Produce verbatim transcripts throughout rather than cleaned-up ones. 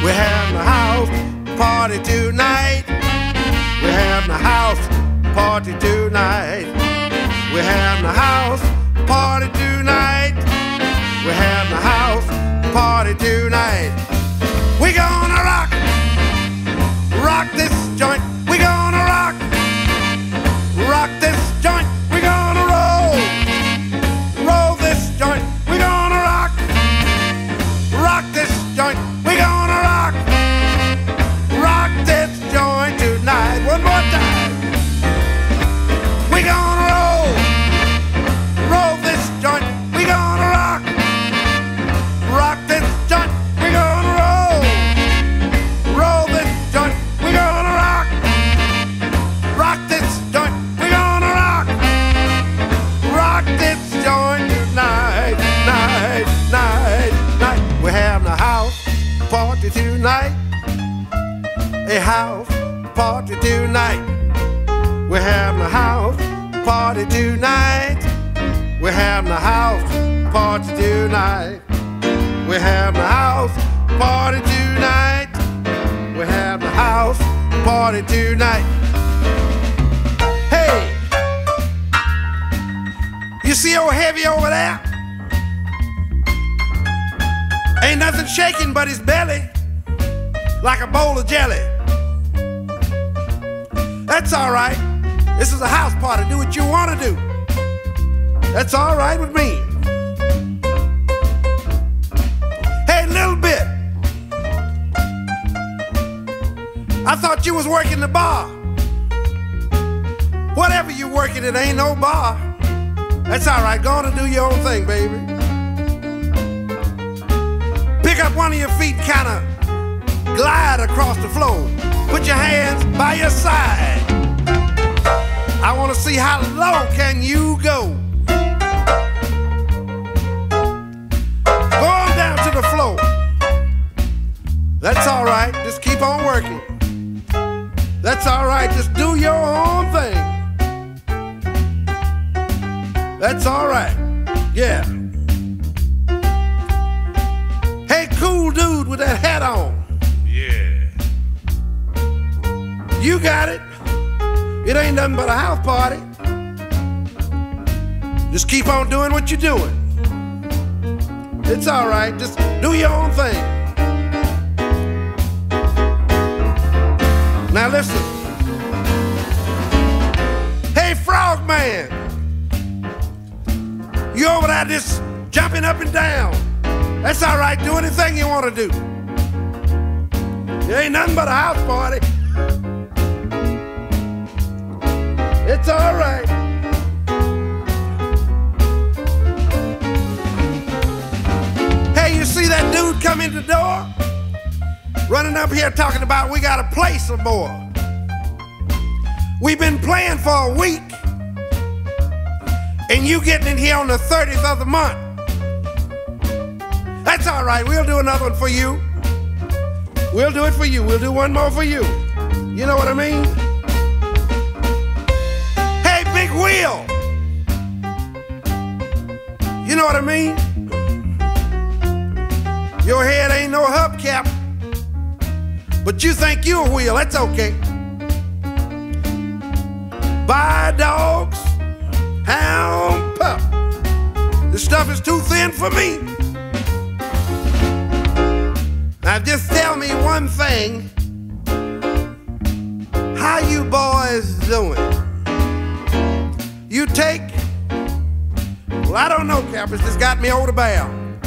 We're having a house party tonight. We're having a house party tonight. We're having a house party tonight. We're having a house party tonight. We're gonna rock, rock this joint. We're gonna rock, rock this joint. We're gonna roll, roll this joint. We're gonna rock, rock this joint. We're gonna rock, rock this joint tonight. One more time. We're gonna roll, roll this joint. We're gonna rock, rock this joint. We're gonna roll, roll this joint. We're gonna rock, rock this joint. We're gonna rock, rock this joint tonight, night, night, night. We're having a house party tonight. A house party tonight. We're having a house party tonight. We're having a house party tonight. We're having a house party tonight. We're having a house party tonight. Hey, you see old Heavy over there? Ain't nothing shaking but his belly, like a bowl of jelly. That's all right. This is a house party. Do what you want to do. That's all right with me. Hey, little bit. I thought you was working the bar. Whatever you working, it ain't no bar. That's all right. Go on and do your own thing, baby. Pick up one of your feet and kind of glide across the floor. Put your hands by your side. I want to see how low can you go. Go on down to the floor. That's all right. Just keep on working. That's all right. Just do your own thing. That's all right. Yeah. Hey, cool dude with that hat on. Yeah. You got it. It ain't nothing but a house party. Just keep on doing what you're doing. It's all right. Just do your own thing. Now listen. Hey, Frog Man. You over there just jumping up and down. That's all right. Do anything you want to do. It ain't nothing but a house party. It's all right. Hey, you see that dude come in the door? Running up here talking about we gotta play some more. We've been playing for a week, and you getting in here on the thirtieth of the month. That's all right. We'll do another one for you. We'll do it for you. We'll do one more for you. You know what I mean? Big wheel. You know what I mean? Your head ain't no hubcap, but you think you a wheel. That's okay. Buy dogs, hound, pup. This stuff is too thin for me. Now just tell me one thing. How you boys doing? You take, well, I don't know, Cap, it's just got me over the barrel.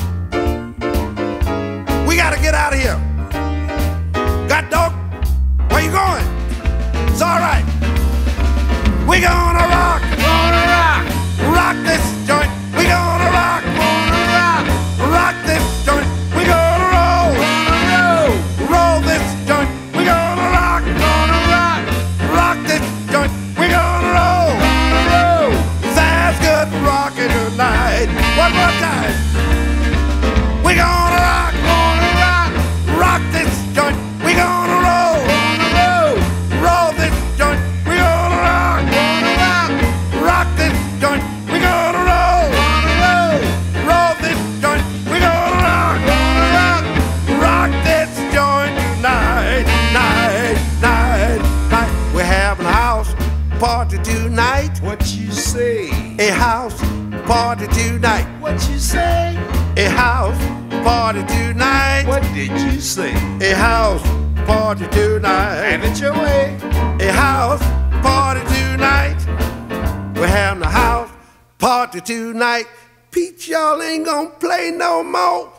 We gotta get out of here. Got dog? Where you going? It's all right. We gonna rock, Gonna rock, rock this joint. We gonna rock, gonna rock, rock this joint. We gonna roll, gonna roll, roll this joint. We gonna rock, gonna rock, rock this joint. We gonna roll. gonna roll. Sounds good for rocking tonight. One more time. We gonna rock, Gonna rock, rock this joint. We gonna roll, gonna roll, roll this joint. We gonna rock, gonna rock, tonight. What you say? A house party tonight. What you say? A house party tonight. What did you say? A house party tonight. Have it your way. A house party tonight. We're having a house party tonight. Peach, y'all ain't gonna play no more.